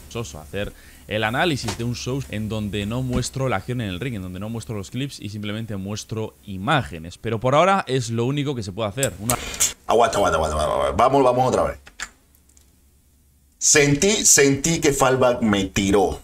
hacer el análisis de un show en donde no muestro la acción en el ring, en donde no muestro los clips y simplemente muestro imágenes. Pero por ahora es lo único que se puede hacer. Aguanta. Vamos otra vez. Sentí que Fallback me tiró.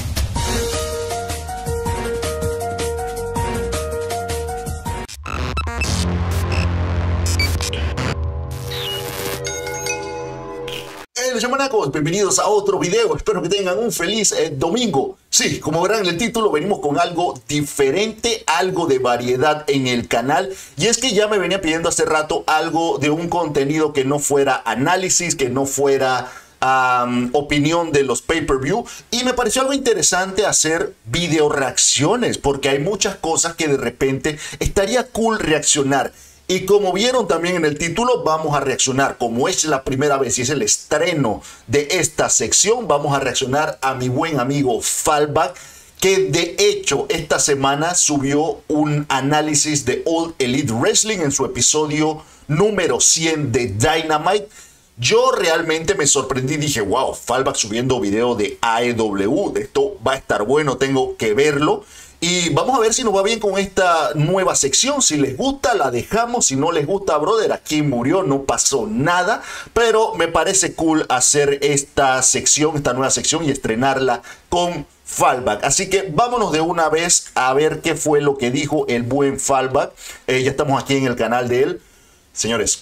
Los chamanacos, bienvenidos a otro video. Espero que tengan un feliz domingo. Sí, como verán en el título, venimos con algo diferente, algo de variedad en el canal. Y es que ya me venía pidiendo hace rato algo de un contenido que no fuera análisis, que no fuera opinión de los pay-per-view. Y me pareció algo interesante hacer video reacciones, porque hay muchas cosas que de repente estaría cool reaccionar. Y como vieron también en el título, vamos a reaccionar. Como es la primera vez y es el estreno de esta sección, vamos a reaccionar a mi buen amigo Fallback, que de hecho esta semana subió un análisis de All Elite Wrestling en su episodio número 100 de Dynamite. Yo realmente me sorprendí, dije, wow, Fallback subiendo video de AEW, esto va a estar bueno, tengo que verlo. Y vamos a ver si nos va bien con esta nueva sección. Si les gusta, la dejamos. Si no les gusta, brother, aquí murió, no pasó nada. Pero me parece cool hacer esta sección, esta nueva sección y estrenarla con Fallback. Así que vámonos de una vez a ver qué fue lo que dijo el buen Fallback. Ya estamos aquí en el canal de él. Señores,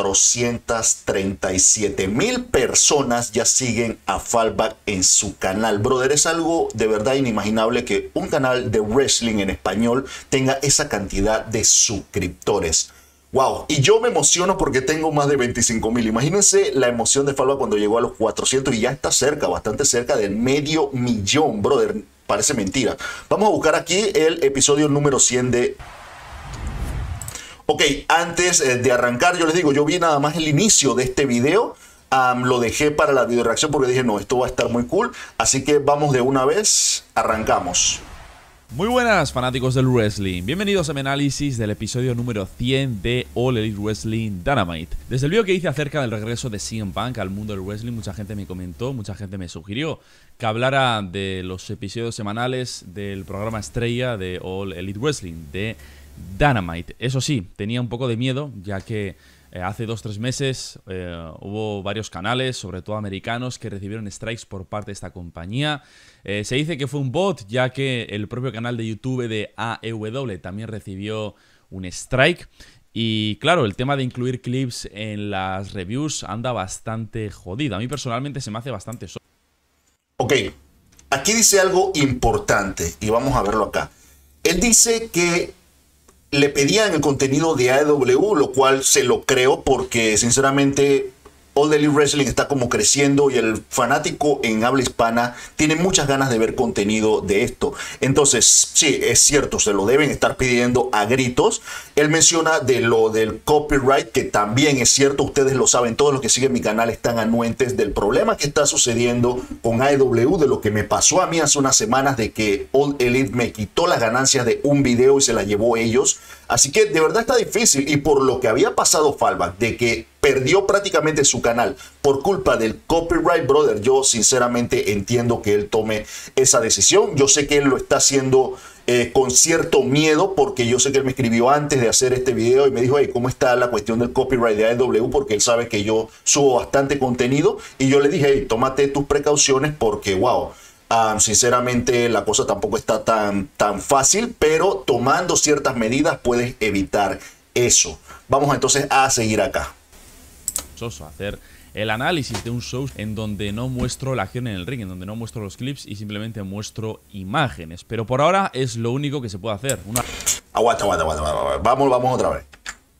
437,000 personas ya siguen a Fallback en su canal. Brother, es algo de verdad inimaginable que un canal de wrestling en español tenga esa cantidad de suscriptores. Wow, y yo me emociono porque tengo más de 25,000. Imagínense la emoción de Fallback cuando llegó a los 400 y ya está cerca, bastante cerca del 500,000, brother. Parece mentira. Vamos a buscar aquí el episodio número 100 de... Ok, antes de arrancar, yo les digo, yo vi nada más el inicio de este video. Lo dejé para la video reacción porque dije, no, esto va a estar muy cool. Así que vamos de una vez, arrancamos. Muy buenas, fanáticos del wrestling. Bienvenidos a mi análisis del episodio número 100 de All Elite Wrestling Dynamite. Desde el video que hice acerca del regreso de CM Punk al mundo del wrestling, mucha gente me comentó, mucha gente me sugirió que hablara de los episodios semanales del programa estrella de All Elite Wrestling, de Dynamite. Eso sí, tenía un poco de miedo, ya que hace 2-3 meses hubo varios canales, sobre todo americanos, que recibieron strikes por parte de esta compañía. Se dice que fue un bot, ya que el propio canal de YouTube de AEW también recibió un strike. Y claro, el tema de incluir clips en las reviews anda bastante jodido. A mí personalmente se me hace bastante solo. Ok, aquí dice algo importante y vamos a verlo acá. Él dice que le pedían el contenido de AEW, lo cual se lo creo porque sinceramente All Elite Wrestling está como creciendo y el fanático en habla hispana tiene muchas ganas de ver contenido de esto. Entonces, sí, es cierto, se lo deben estar pidiendo a gritos. Él menciona de lo del copyright, que también es cierto, ustedes lo saben, todos los que siguen mi canal están anuentes del problema que está sucediendo con AEW, de lo que me pasó a mí hace unas semanas, de que All Elite me quitó las ganancias de un video y se las llevó ellos. Así que de verdad está difícil, y por lo que había pasado Fallback, de que perdió prácticamente su canal por culpa del copyright, brother, yo sinceramente entiendo que él tome esa decisión. Yo sé que él lo está haciendo con cierto miedo, porque yo sé que él me escribió antes de hacer este video y me dijo, hey, ¿cómo está la cuestión del copyright de AEW? Porque él sabe que yo subo bastante contenido, y yo le dije, hey, tómate tus precauciones porque, wow, sinceramente la cosa tampoco está tan fácil, pero tomando ciertas medidas puedes evitar eso. Vamos entonces a seguir acá. Hacer el análisis de un show en donde no muestro la acción en el ring, en donde no muestro los clips y simplemente muestro imágenes. Pero por ahora es lo único que se puede hacer. Aguanta. Vamos otra vez.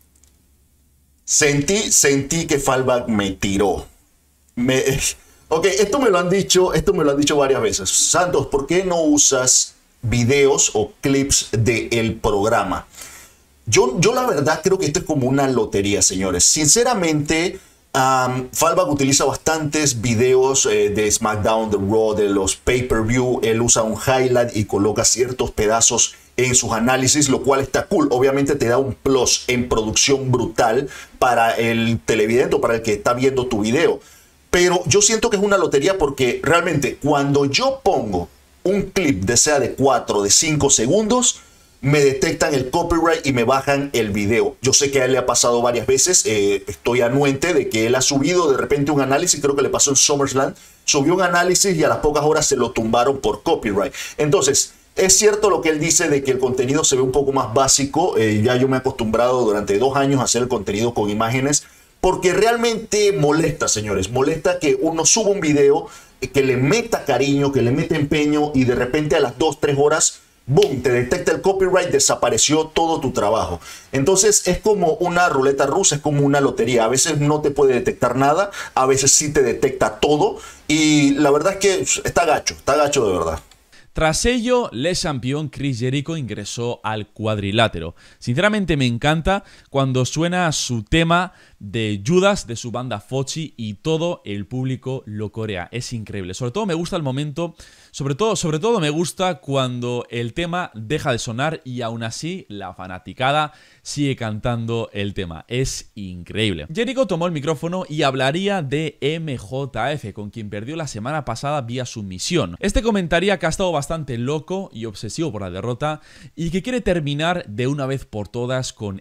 Sentí que Fallback me tiró. Ok, esto me lo han dicho varias veces. Santos, ¿por qué no usas videos o clips del programa? Yo la verdad creo que esto es como una lotería, señores. Sinceramente, Fallback utiliza bastantes videos de SmackDown, de Raw, de los pay-per-view. Él usa un highlight y coloca ciertos pedazos en sus análisis, lo cual está cool. Obviamente te da un plus en producción brutal para el televidente o para el que está viendo tu video. Pero yo siento que es una lotería porque realmente cuando yo pongo un clip, sea de 4, de 5 segundos, me detectan el copyright y me bajan el video. Yo sé que a él le ha pasado varias veces. Estoy anuente de que él ha subido de repente un análisis, creo que le pasó en SummerSlam. Subió un análisis y a las pocas horas se lo tumbaron por copyright. Entonces, es cierto lo que él dice de que el contenido se ve un poco más básico. Ya yo me he acostumbrado durante 2 años a hacer el contenido con imágenes, porque realmente molesta, señores. Molesta que uno suba un video, que le meta cariño, que le meta empeño y de repente a las 2, 3 horas, boom, te detecta el copyright, desapareció todo tu trabajo. Entonces es como una ruleta rusa, es como una lotería. A veces no te puede detectar nada, a veces sí te detecta todo. Y la verdad es que está gacho de verdad. Tras ello, Le Champion Chris Jericho ingresó al cuadrilátero. Sinceramente me encanta cuando suena su tema de Judas de su banda Focci y todo el público lo corea. Es increíble. Sobre todo me gusta el momento, sobre todo me gusta cuando el tema deja de sonar y aún así la fanaticada sigue cantando el tema. Es increíble. Jericho tomó el micrófono y hablaría de MJF, con quien perdió la semana pasada vía sumisión. Este comentaría que ha estado bastante loco y obsesivo por la derrota y que quiere terminar de una vez por todas con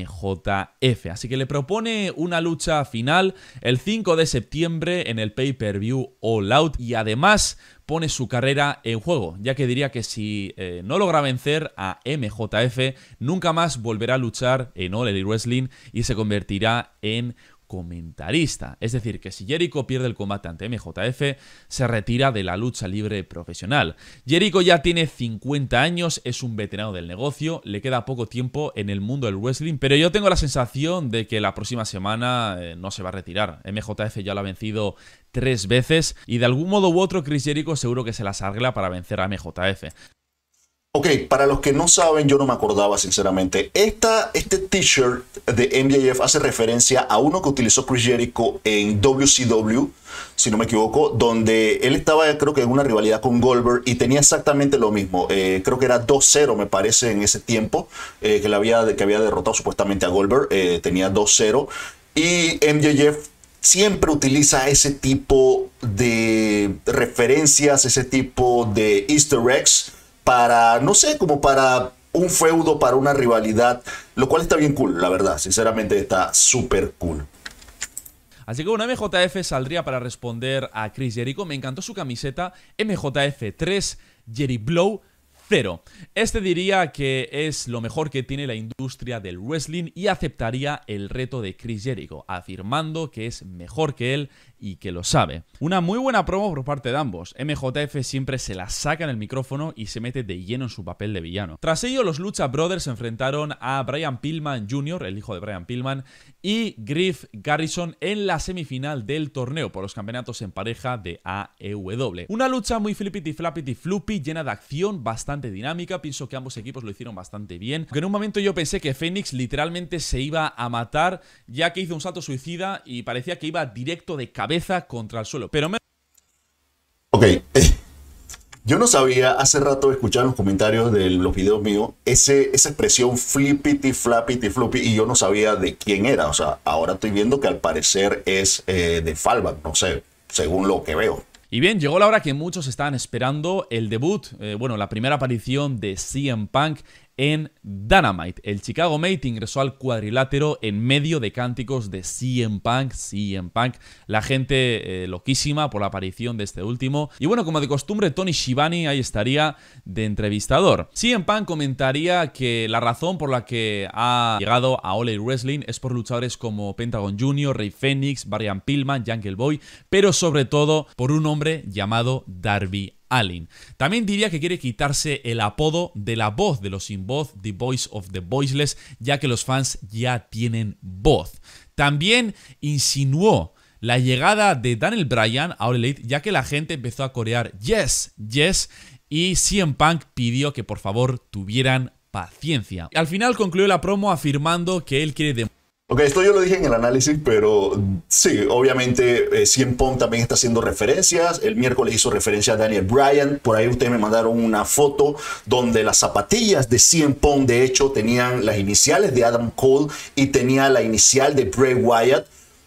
MJF. Así que le propone una lucha final el 5 de septiembre en el pay-per-view All Out y además pone su carrera en juego, ya que diría que si no logra vencer a MJF, nunca más volverá a luchar en All Elite Wrestling y se convertirá en comentarista. Es decir, que si Jericho pierde el combate ante MJF, se retira de la lucha libre profesional. Jericho ya tiene 50 años, es un veterano del negocio, le queda poco tiempo en el mundo del wrestling, pero yo tengo la sensación de que la próxima semana no se va a retirar. MJF ya lo ha vencido 3 veces y de algún modo u otro Chris Jericho seguro que se las arregla para vencer a MJF. Ok, para los que no saben, yo no me acordaba sinceramente. Este t-shirt de MJF hace referencia a uno que utilizó Chris Jericho en WCW, si no me equivoco, donde él estaba, creo que en una rivalidad con Goldberg y tenía exactamente lo mismo. Creo que era 2-0, me parece, en ese tiempo, que había derrotado supuestamente a Goldberg. Tenía 2-0 y MJF siempre utiliza ese tipo de referencias, ese tipo de easter eggs para, no sé, como para un feudo, para una rivalidad, lo cual está bien cool, la verdad. Sinceramente está súper cool. Así que bueno, MJF saldría para responder a Chris Jericho. Me encantó su camiseta, MJF 3, Jerry Blow 0. Este diría que es lo mejor que tiene la industria del wrestling y aceptaría el reto de Chris Jericho, afirmando que es mejor que él y que lo sabe. Una muy buena promo por parte de ambos. MJF siempre se la saca en el micrófono y se mete de lleno en su papel de villano. Tras ello, los Lucha Brothers se enfrentaron a Brian Pillman Jr., el hijo de Brian Pillman, y Griff Garrison en la semifinal del torneo por los campeonatos en pareja de AEW. Una lucha muy flippity flappity floopy, llena de acción, bastante dinámica. Pienso que ambos equipos lo hicieron bastante bien. Aunque en un momento yo pensé que Fénix literalmente se iba a matar, ya que hizo un salto suicida y parecía que iba directo de cabeza contra el suelo. Pero Ok, yo no sabía, hace rato escuchaba en los comentarios de los videos míos esa expresión flippity, flappity, floppy, y yo no sabía de quién era. O sea, ahora estoy viendo que al parecer es de Fallback, no sé, según lo que veo. Y bien, llegó la hora que muchos estaban esperando, el debut, la primera aparición de CM Punk en Dynamite. El Chicago Mate ingresó al cuadrilátero en medio de cánticos de CM Punk, CM Punk. La gente loquísima por la aparición de este último. Y bueno, como de costumbre, Tony Schiavone ahí estaría de entrevistador. CM Punk comentaría que la razón por la que ha llegado a All Elite Wrestling es por luchadores como Pentagon Jr., Rey Fénix, Brian Pillman, Jungle Boy, pero sobre todo por un hombre llamado Darby Allin. También diría que quiere quitarse el apodo de la voz de los sin voz, The Voice of the Voiceless, ya que los fans ya tienen voz. También insinuó la llegada de Daniel Bryan a All Elite, ya que la gente empezó a corear Yes, Yes, y CM Punk pidió que por favor tuvieran paciencia. Al final concluyó la promo afirmando que él quiere Ok, esto yo lo dije en el análisis, pero sí, obviamente CM Punk también está haciendo referencias. El miércoles hizo referencia a Daniel Bryan. Por ahí ustedes me mandaron una foto donde las zapatillas de CM Punk, de hecho, tenían las iniciales de Adam Cole y tenía la inicial de Bray Wyatt.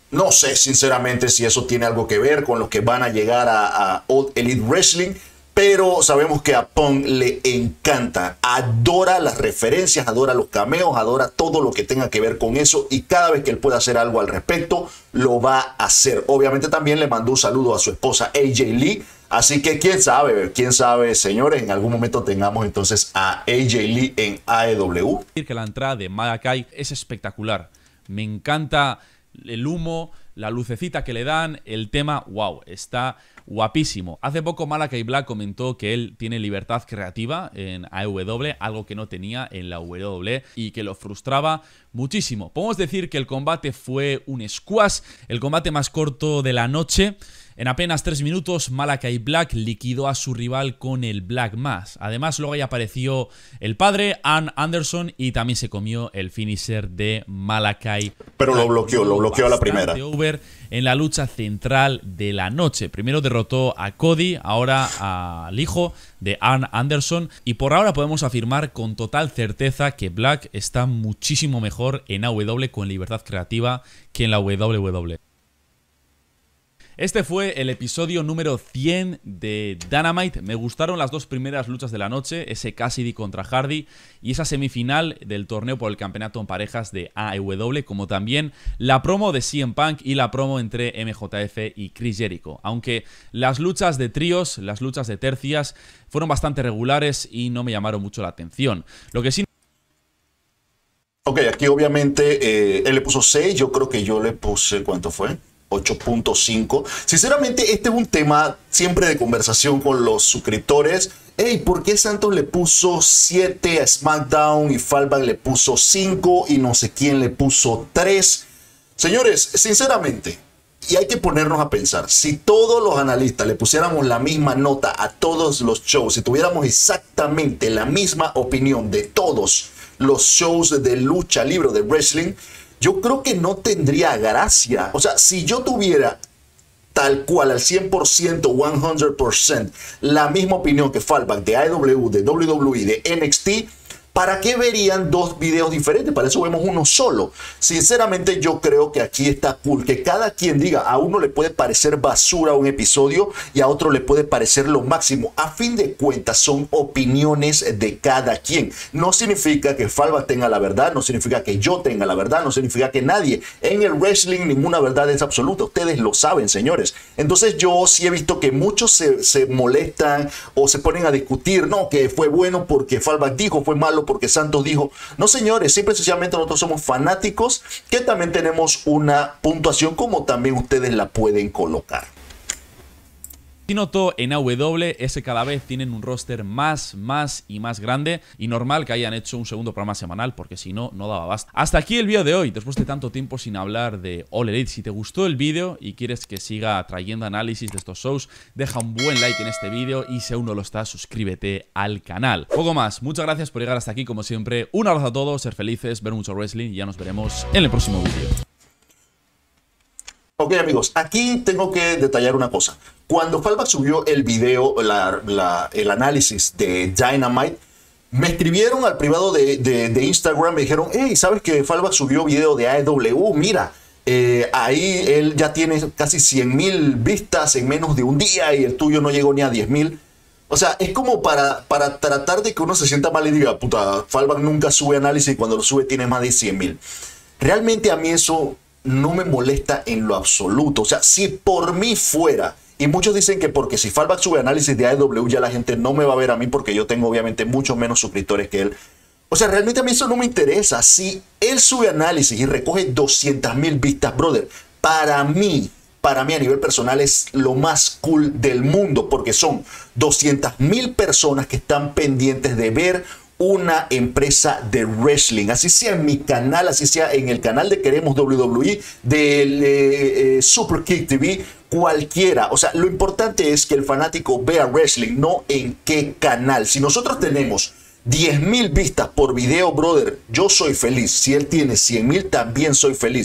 No sé sinceramente si eso tiene algo que ver con los que van a llegar a All Elite Wrestling, pero sabemos que a Punk le encanta, adora las referencias, adora los cameos, adora todo lo que tenga que ver con eso, y cada vez que él pueda hacer algo al respecto, lo va a hacer. Obviamente también le mandó un saludo a su esposa AJ Lee, así que quién sabe, señores, en algún momento tengamos entonces a AJ Lee en AEW. Que la entrada de Malakai es espectacular. Me encanta el humo, la lucecita que le dan, el tema, wow, está guapísimo. Hace poco Malakai Black comentó que él tiene libertad creativa en AEW, algo que no tenía en la WWE y que lo frustraba muchísimo. Podemos decir que el combate fue un squash, el combate más corto de la noche. En apenas 3 minutos, Malakai Black liquidó a su rival con el Black Mass. Además, luego ahí apareció el padre, Arn Anderson, y también se comió el finisher de Malakai. Pero lo bloqueó a la primera. Over en la lucha central de la noche. Primero derrotó a Cody, ahora al hijo de Arn Anderson. Y por ahora podemos afirmar con total certeza que Black está muchísimo mejor en AEW con libertad creativa que en la WWE. Este fue el episodio número 100 de Dynamite. Me gustaron las dos primeras luchas de la noche, ese Cassidy contra Hardy y esa semifinal del torneo por el campeonato en parejas de AEW, como también la promo de CM Punk y la promo entre MJF y Chris Jericho. Aunque las luchas de tríos, las luchas de tercias fueron bastante regulares y no me llamaron mucho la atención. Lo que sí... Ok, aquí obviamente él le puso 6, yo creo que yo le puse, ¿cuánto fue? 8.5. Sinceramente, este es un tema siempre de conversación con los suscriptores. Hey, ¿por qué Santos le puso 7 a SmackDown y Fallback le puso 5 y no sé quién le puso 3? Señores, sinceramente, y hay que ponernos a pensar, si todos los analistas le pusiéramos la misma nota a todos los shows, si tuviéramos exactamente la misma opinión de todos los shows de lucha libre, de wrestling, yo creo que no tendría gracia. O sea, si yo tuviera tal cual al 100%, 100%, la misma opinión que Fallback de AEW, de WWE, de NXT, ¿para qué verían dos videos diferentes? Para eso vemos uno solo. Sinceramente, yo creo que aquí está cool que cada quien diga, a uno le puede parecer basura un episodio y a otro le puede parecer lo máximo. A fin de cuentas, son opiniones de cada quien. No significa que Fallback tenga la verdad, no significa que yo tenga la verdad, no significa que nadie. En el wrestling ninguna verdad es absoluta. Ustedes lo saben, señores. Entonces yo sí he visto que muchos se molestan o se ponen a discutir, no, que fue bueno porque Fallback dijo, fue malo porque Santos dijo. No, señores, simple y sencillamente nosotros somos fanáticos que también tenemos una puntuación como también ustedes la pueden colocar. Si noto en AEW es que cada vez tienen un roster más y más grande y normal que hayan hecho un segundo programa semanal porque si no, no daba basta. Hasta aquí el vídeo de hoy, después de tanto tiempo sin hablar de All Elite. Si te gustó el vídeo y quieres que siga trayendo análisis de estos shows, deja un buen like en este vídeo y si aún no lo estás, suscríbete al canal. Poco más, muchas gracias por llegar hasta aquí como siempre. Un abrazo a todos, ser felices, ver mucho wrestling y ya nos veremos en el próximo vídeo. Ok, amigos, aquí tengo que detallar una cosa. Cuando Fallback subió el video, el análisis de Dynamite, me escribieron al privado de Instagram, me dijeron, hey, ¿sabes que Fallback subió video de AEW? Mira, ahí él ya tiene casi 100,000 vistas en menos de un día y el tuyo no llegó ni a 10,000. O sea, es como para tratar de que uno se sienta mal y diga, puta, Fallback nunca sube análisis y cuando lo sube tiene más de 100,000. Realmente a mí eso no me molesta en lo absoluto. O sea, si por mí fuera, y muchos dicen que porque si Fallback sube análisis de AEW ya la gente no me va a ver a mí porque yo tengo obviamente mucho menos suscriptores que él. O sea, realmente a mí eso no me interesa. Si él sube análisis y recoge 200,000 vistas, brother, para mí a nivel personal es lo más cool del mundo porque son 200,000 personas que están pendientes de ver una empresa de wrestling, así sea en mi canal, así sea en el canal de Queremos WWE, de Super Kick TV, cualquiera. O sea, lo importante es que el fanático vea wrestling, no en qué canal. Si nosotros tenemos 10,000 vistas por video, brother, yo soy feliz. Si él tiene 100,000, también soy feliz.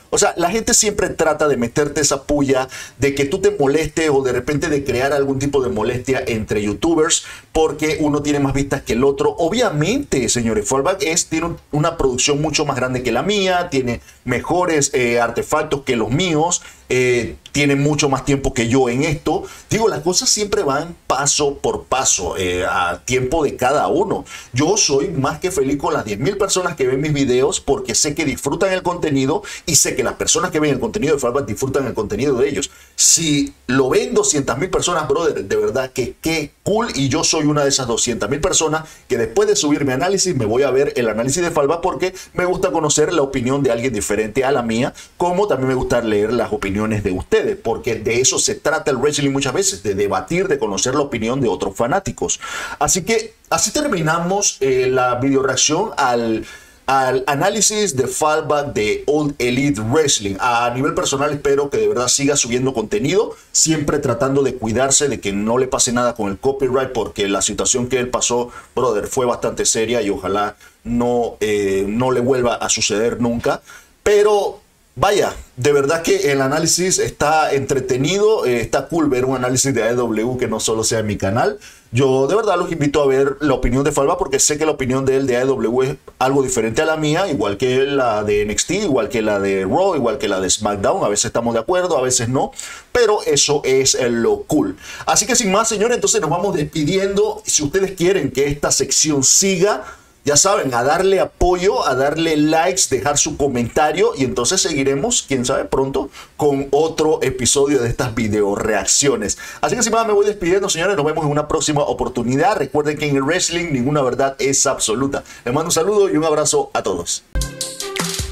O sea, la gente siempre trata de meterte esa puya de que tú te molestes o de repente de crear algún tipo de molestia entre youtubers porque uno tiene más vistas que el otro. Obviamente, señores, Fallback tiene una producción mucho más grande que la mía, tiene mejores artefactos que los míos, tiene mucho más tiempo que yo en esto. Digo, las cosas siempre van paso por paso, a tiempo de cada uno. Yo soy más que feliz con las 10.000 personas que ven mis videos porque sé que disfrutan el contenido y sé que las personas que ven el contenido de Fallback disfrutan el contenido de ellos. Si lo ven 200.000 personas, brother, de verdad que qué cool, y yo soy una de esas 200.000 personas que después de subir mi análisis me voy a ver el análisis de Fallback porque me gusta conocer la opinión de alguien diferente a la mía, como también me gusta leer las opiniones de ustedes, porque de eso se trata el wrestling muchas veces, de debatir, de conocer la opinión de otros fanáticos. Así que así terminamos la video reacción al análisis de Fallback de All Elite Wrestling. A nivel personal espero que de verdad siga subiendo contenido, siempre tratando de cuidarse de que no le pase nada con el copyright, porque la situación que él pasó, brother, fue bastante seria y ojalá no le vuelva a suceder nunca. Pero vaya, de verdad que el análisis está entretenido, está cool ver un análisis de AEW que no solo sea en mi canal. Yo de verdad los invito a ver la opinión de Fallback porque sé que la opinión de él de AEW es algo diferente a la mía, igual que la de NXT, igual que la de Raw, igual que la de SmackDown. A veces estamos de acuerdo, a veces no, pero eso es lo cool. Así que sin más, señores, entonces nos vamos despidiendo. Si ustedes quieren que esta sección siga, ya saben, a darle apoyo, a darle likes, dejar su comentario y entonces seguiremos, quién sabe, pronto con otro episodio de estas video reacciones. Así que sin más me voy despidiendo, señores, nos vemos en una próxima oportunidad. Recuerden que en el wrestling ninguna verdad es absoluta. Les mando un saludo y un abrazo a todos.